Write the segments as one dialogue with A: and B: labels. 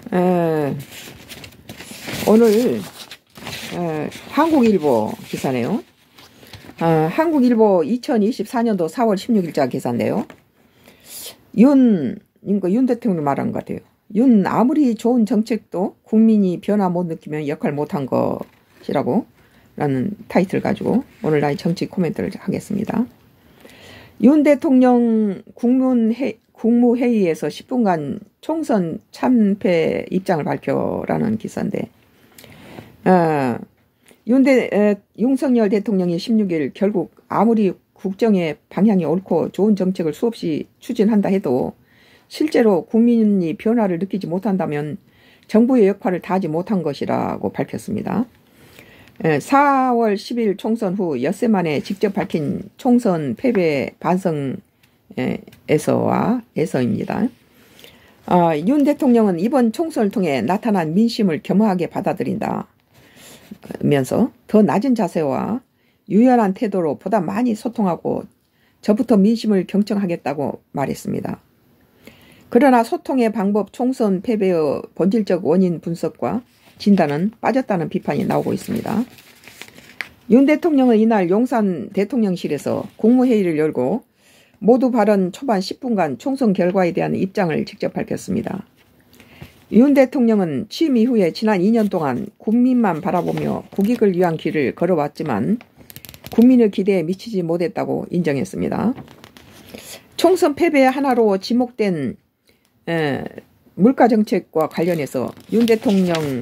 A: 에, 오늘 한국일보 기사네요. 한국일보 2024년도 4월 16일자 기사인데요. 윤 대통령 말한 것 같아요. 윤 아무리 좋은 정책도 국민이 변화 못 느끼면 역할 못한 것이라고 라는 타이틀 가지고 오늘 나의 정치 코멘트를 하겠습니다. 윤 대통령 국무회의에서 10분간 총선 참패 입장을 발표라는 기사인데 윤석열 대통령이 16일 결국 아무리 국정의 방향이 옳고 좋은 정책을 수없이 추진한다 해도 실제로 국민이 변화를 느끼지 못한다면 정부의 역할을 다하지 못한 것이라고 밝혔습니다. 4월 10일 총선 후 엿새 만에 직접 밝힌 총선 패배 반성에서입니다. 윤 대통령은 이번 총선을 통해 나타난 민심을 겸허하게 받아들인다면서 더 낮은 자세와 유연한 태도로 보다 많이 소통하고 저부터 민심을 경청하겠다고 말했습니다. 그러나 소통의 방법, 총선 패배의 본질적 원인 분석과 진단은 빠졌다는 비판이 나오고 있습니다. 윤 대통령은 이날 용산 대통령실에서 국무회의를 열고 모두 발언 초반 10분간 총선 결과에 대한 입장을 직접 밝혔습니다. 윤 대통령은 취임 이후에 지난 2년 동안 국민만 바라보며 국익을 위한 길을 걸어왔지만 국민의 기대에 미치지 못했다고 인정했습니다. 총선 패배의 하나로 지목된 물가정책과 관련해서 윤 대통령은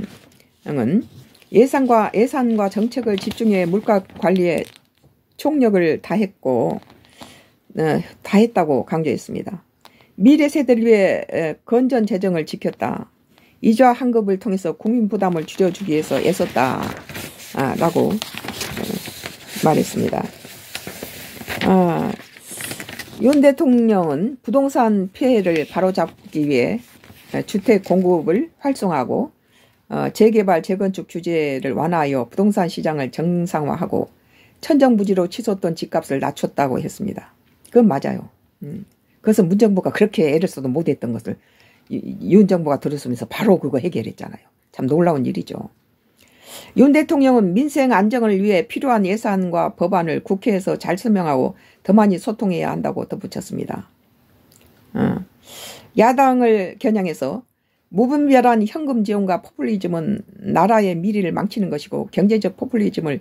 A: 예산과 정책을 집중해 물가 관리에 총력을 다했다고 강조했습니다. 미래 세대를 위해 건전 재정을 지켰다. 이자 환급을 통해서 국민 부담을 줄여주기 위해서 애썼다라고 말했습니다. 윤 대통령은 부동산 피해를 바로잡기 위해 주택 공급을 활성화하고 재개발, 재건축 규제를 완화하여 부동산 시장을 정상화하고 천정부지로 치솟던 집값을 낮췄다고 했습니다. 그건 맞아요. 그래서 문정부가 그렇게 애를 써도 못했던 것을 윤 정부가 들어서면서 바로 그거 해결했잖아요. 참 놀라운 일이죠. 윤 대통령은 민생 안정을 위해 필요한 예산과 법안을 국회에서 잘 설명하고 더 많이 소통해야 한다고 덧붙였습니다. 야당을 겨냥해서 무분별한 현금 지원과 포퓰리즘은 나라의 미래를 망치는 것이고 경제적 포퓰리즘을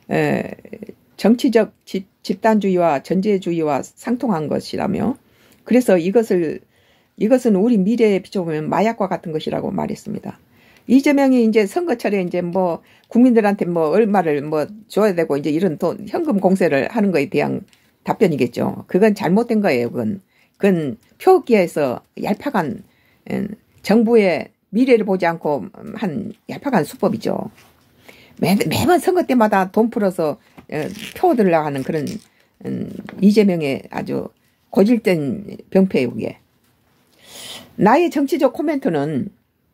A: 정치적 집단주의와 전제주의와 상통한 것이라며 그래서 이것은 우리 미래에 비춰보면 마약과 같은 것이라고 말했습니다. 이재명이 이제 선거철에 이제 뭐 국민들한테 뭐 얼마를 뭐 줘야 되고 이제 이런 돈 현금 공세를 하는 거에 대한 답변이겠죠. 그건 잘못된 거예요. 그건 표기에서 얄팍한 정부의 미래를 보지 않고 한 얄팍한 수법이죠. 매번 선거 때마다 돈 풀어서 표 들으려고 하는 그런 이재명의 아주 고질된 병폐에 의해 나의 정치적 코멘트는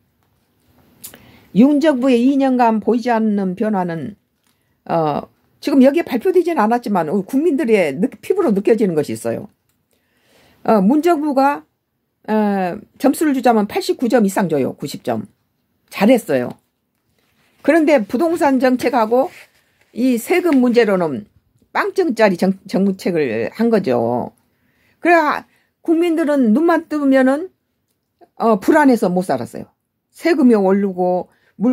A: 윤 정부의 2년간 보이지 않는 변화는 지금 여기에 발표되지는 않았지만 국민들의 피부로 느껴지는 것이 있어요. 문 정부가 점수를 주자면 89점 이상 줘요. 90점. 잘했어요. 그런데 부동산 정책하고 이 세금 문제로는 빵점짜리 정책을 한 거죠. 그래 국민들은 눈만 뜨면은 불안해서 못 살았어요. 세금이 오르고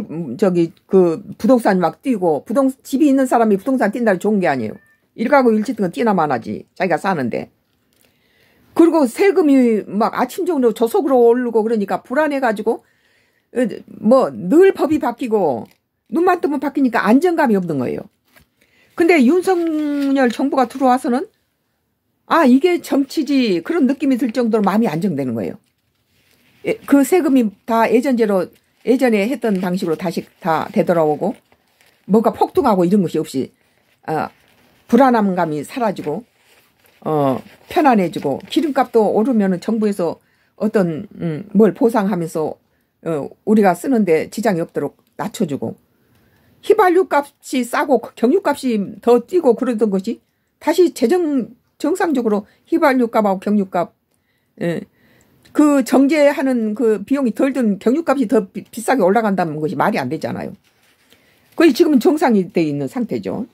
A: 부동산 막 뛰고 집이 있는 사람이 부동산 뛴다는 좋은 게 아니에요. 1가구 1주택은 뛰나 마나지 자기가 사는데. 그리고 세금이 막 아침적으로 저속으로 오르고 그러니까 불안해가지고 뭐 늘 법이 바뀌고 눈만 뜨면 바뀌니까 안정감이 없는 거예요. 근데 윤석열 정부가 들어와서는 이게 정치지 그런 느낌이 들 정도로 마음이 안정되는 거예요. 그 세금이 다 예전에 했던 방식으로 다시 다 되돌아오고 뭔가 폭등하고 이런 것이 없이 불안함감이 사라지고 편안해지고 기름값도 오르면은 정부에서 어떤 뭘 보상하면서 우리가 쓰는데 지장이 없도록 낮춰주고 휘발유 값이 싸고 경유값이 더 뛰고 그러던 것이 다시 정상적으로 휘발유 값하고 경유 값 그 정제하는 그 비용이 덜 든 경유값이 더 비싸게 올라간다는 것이 말이 안 되잖아요. 거의 지금은 정상이 돼 있는 상태죠.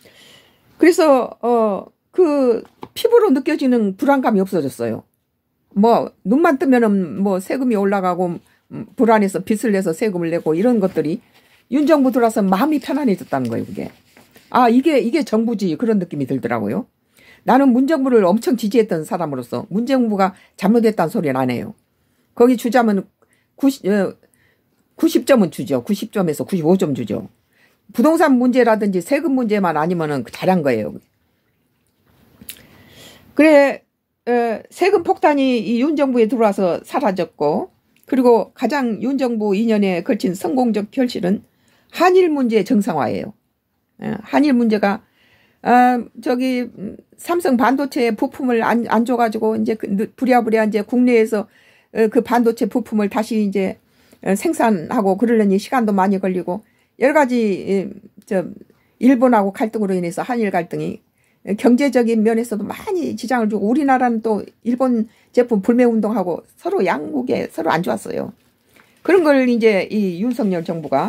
A: 그래서 그 피부로 느껴지는 불안감이 없어졌어요. 뭐 눈만 뜨면은 뭐 세금이 올라가고 불안해서 빚을 내서 세금을 내고 이런 것들이 윤 정부 들어와서 마음이 편안해졌다는 거예요. 그게 이게 정부지 그런 느낌이 들더라고요. 나는 문정부를 엄청 지지했던 사람으로서 문정부가 잘못했다는 소리는 안 해요. 거기 주자면 90점은 주죠. 90점에서 95점 주죠. 부동산 문제라든지 세금 문제만 아니면은 잘한 거예요. 그래 세금 폭탄이 이 윤 정부에 들어와서 사라졌고, 그리고 가장 윤 정부 2년에 걸친 성공적 결실은 한일 문제의 정상화예요. 한일 문제가 저기 삼성 반도체 부품을 안 줘가지고 이제 부랴부랴 이제 국내에서 그 반도체 부품을 다시 이제 생산하고 그러려니 시간도 많이 걸리고 여러 가지 일본하고 갈등으로 인해서 한일 갈등이 경제적인 면에서도 많이 지장을 주고, 우리나라는 또 일본 제품 불매 운동하고 서로 양국에 서로 안 좋았어요. 그런 걸 이제 이 윤석열 정부가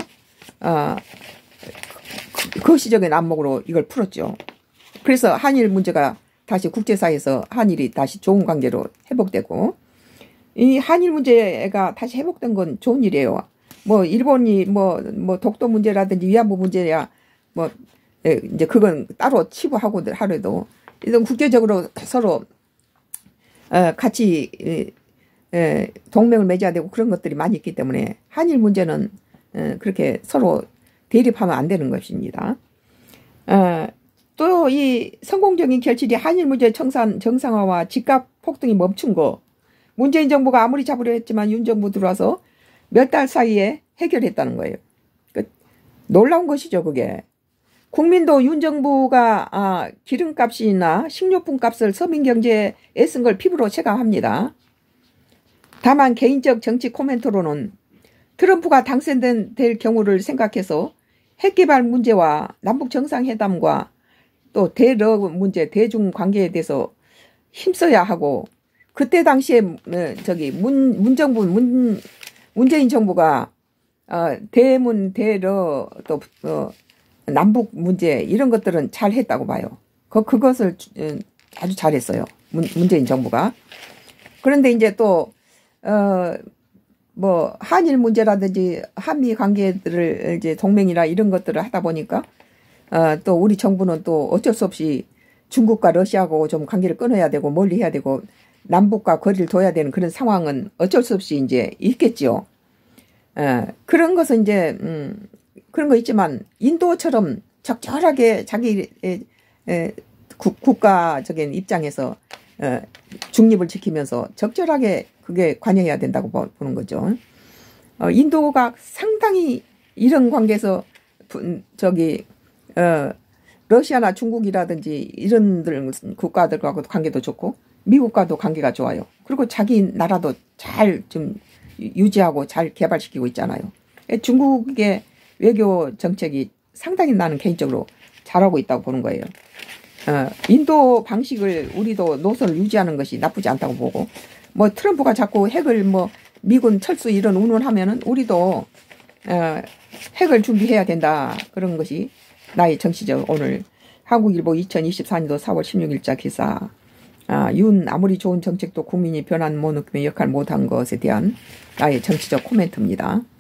A: 거시적인 안목으로 이걸 풀었죠. 그래서 한일 문제가 다시 국제사회에서 한일이 다시 좋은 관계로 회복되고, 이 한일 문제가 다시 회복된 건 좋은 일이에요. 뭐 일본이 뭐 독도 문제라든지 위안부 문제야 뭐 이제 그건 따로 치부하고 하려도 이런 국제적으로 서로 같이 동맹을 맺어야 되고 그런 것들이 많이 있기 때문에 한일 문제는 그렇게 서로 대립하면 안 되는 것입니다. 또 이 성공적인 결실이 한일 문제 정상화와 집값 폭등이 멈춘 거, 문재인 정부가 아무리 잡으려 했지만 윤 정부 들어와서 몇 달 사이에 해결했다는 거예요. 놀라운 것이죠, 그게. 국민도 윤 정부가 기름값이나 식료품 값을 서민 경제에 애쓴 걸 피부로 체감합니다. 다만 개인적 정치 코멘트로는 트럼프가 당선될 경우를 생각해서 핵개발 문제와 남북 정상회담과 또 대러 문제, 대중 관계에 대해서 힘써야 하고, 그때 당시에 저기 문재인 정부가 대문, 대러 또 남북 문제 이런 것들은 잘 했다고 봐요. 그것을 아주 잘했어요. 문재인 정부가. 그런데 이제 또 뭐 한일 문제라든지 한미 관계들을 이제 동맹이나 이런 것들을 하다 보니까 또 우리 정부는 또 어쩔 수 없이 중국과 러시아하고 좀 관계를 끊어야 되고 멀리 해야 되고 남북과 거리를 둬야 되는 그런 상황은 어쩔 수 없이 이제 있겠지요. 그런 것은 이제 그런 거 있지만 인도처럼 적절하게 자기 국가적인 입장에서 중립을 지키면서 적절하게 그게 관여해야 된다고 보는 거죠. 인도가 상당히 이런 관계에서 러시아나 중국이라든지 이런 국가들과도 관계도 좋고 미국과도 관계가 좋아요. 그리고 자기 나라도 잘 좀 유지하고 잘 개발시키고 있잖아요. 중국의 외교 정책이 상당히 나는 개인적으로 잘하고 있다고 보는 거예요. 인도 방식을 우리도 노선을 유지하는 것이 나쁘지 않다고 보고, 뭐 트럼프가 자꾸 핵을 뭐 미군 철수 이런 운운하면은 우리도 핵을 준비해야 된다, 그런 것이 나의 정치적 오늘 한국일보 2024년도 4월 16일자 기사. 윤 아무리 좋은 정책도 국민이 변한 못 느끼며 역할 못한 것에 대한 나의 정치적 코멘트입니다.